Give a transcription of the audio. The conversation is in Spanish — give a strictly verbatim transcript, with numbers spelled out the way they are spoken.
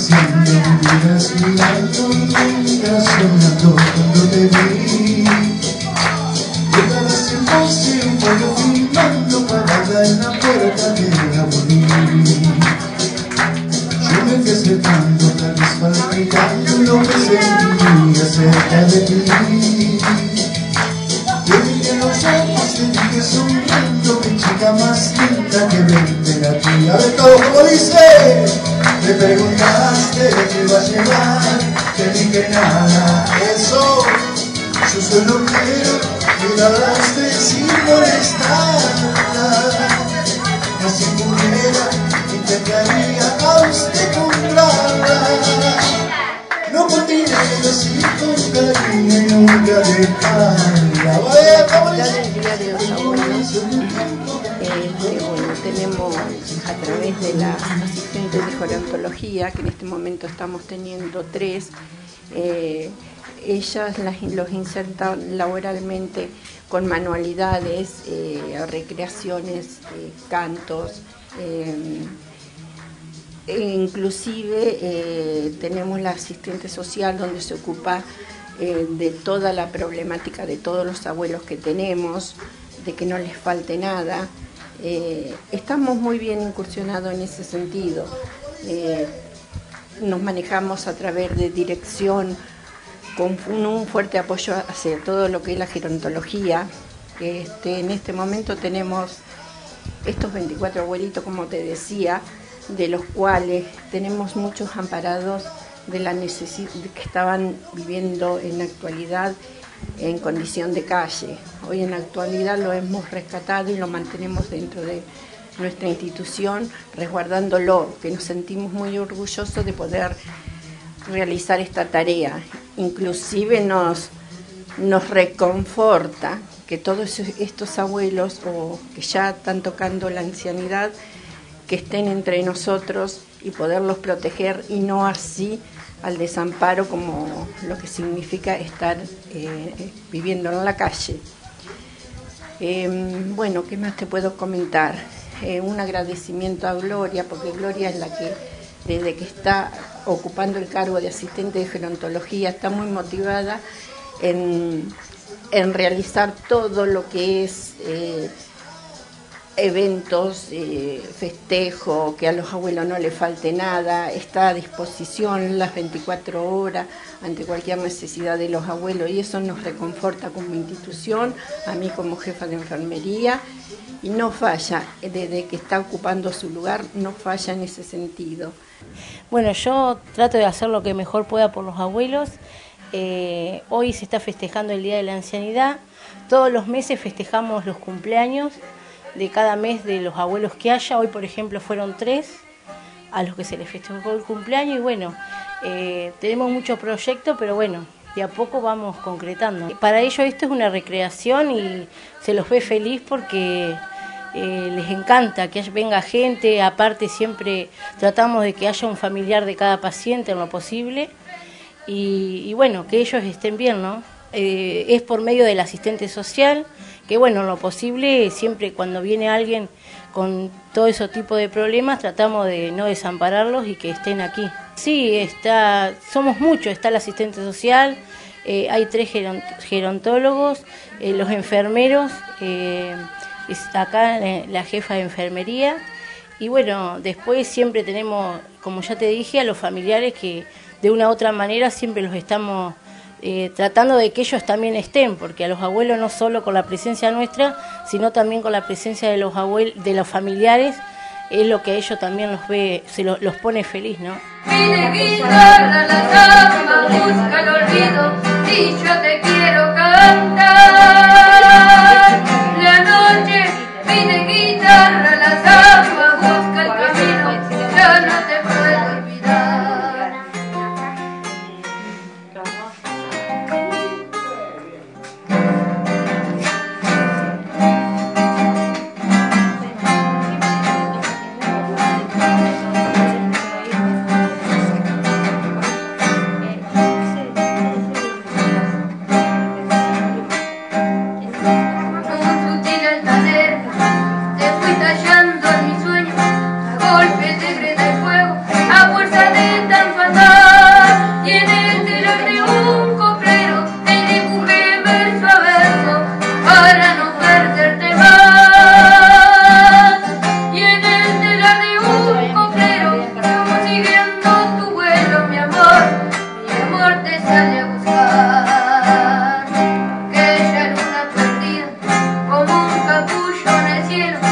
Siempre me miras mirando, me miras soñando cuando te vi. Llevabas tiempo siempre yo filmando parada en la puerta de la bolilla. Yo me fui acercando, tal vez palpitando lo que sentía cerca de ti. Te miré los ojos, te dije sonriendo, mi chica más linda que vente la tía. A ver todo como dice. Me preguntaste qué iba a llevar, te dije nada, eso. Yo solo quiero que la daste sin molestarla. Si pudiera, intentaría a usted comprarla. No con dinero, sí con cariño y nunca dejarla. Vaya, Acá del Día de los Abuelos, este, bueno, tenemos a través de las asistentes de gerontología, que en este momento estamos teniendo tres, eh, ellas las, los insertan laboralmente con manualidades, eh, recreaciones, eh, cantos, eh, e inclusive eh, tenemos la asistente social donde se ocupa eh, de toda la problemática de todos los abuelos que tenemos, de que no les falte nada. Eh, estamos muy bien incursionados en ese sentido. Eh, nos manejamos a través de dirección, con un fuerte apoyo hacia todo lo que es la gerontología. Este, en este momento tenemos estos veinticuatro abuelitos, como te decía, de los cuales tenemos muchos amparados de la necesidad que estaban viviendo en la actualidad en condición de calle. Hoy en la actualidad lo hemos rescatado y lo mantenemos dentro de nuestra institución, resguardándolo, que nos sentimos muy orgullosos de poder realizar esta tarea. Inclusive nos, nos reconforta que todos estos abuelos o que ya están tocando la ancianidad, que estén entre nosotros y poderlos proteger, y no así al desamparo como lo que significa estar eh, viviendo en la calle. Eh, bueno, ¿qué más te puedo comentar? Eh, un agradecimiento a Gloria, porque Gloria es la que desde que está ocupando el cargo de asistente de gerontología está muy motivada en, en realizar todo lo que es eh, eventos, eh, festejo, que a los abuelos no les falte nada. Está a disposición las veinticuatro horas ante cualquier necesidad de los abuelos, y eso nos reconforta como institución, a mí como jefa de enfermería, y no falla, desde que está ocupando su lugar, no falla en ese sentido. Bueno, yo trato de hacer lo que mejor pueda por los abuelos. Eh, hoy se está festejando el Día de la Ancianidad. Todos los meses festejamos los cumpleaños de cada mes de los abuelos que haya. Hoy, por ejemplo, fueron tres a los que se les festejó el cumpleaños. Y bueno, eh, tenemos muchos proyectos, pero bueno, de a poco vamos concretando. Para ellos esto es una recreación y se los ve feliz porque Eh, les encanta que venga gente. Aparte siempre tratamos de que haya un familiar de cada paciente en lo posible y, y bueno, que ellos estén bien, ¿no? Eh, es por medio del asistente social, que bueno, en lo posible siempre cuando viene alguien con todo ese tipo de problemas tratamos de no desampararlos y que estén aquí. Sí, está, somos muchos, está el asistente social, eh, hay tres geront gerontólogos, eh, los enfermeros, eh, acá la jefa de enfermería, y bueno, después siempre tenemos, como ya te dije, a los familiares que de una u otra manera siempre los estamos eh, tratando de que ellos también estén, porque a los abuelos no solo con la presencia nuestra, sino también con la presencia de los abuelos, de los familiares, es lo que a ellos también los ve, se lo, los pone feliz, ¿no? Pide guitarra, la samba, busca el olvido, y yo te quiero cantar. La noche pide guitarra, la samba, busca el camino, ya no te puedo olvidar. cielo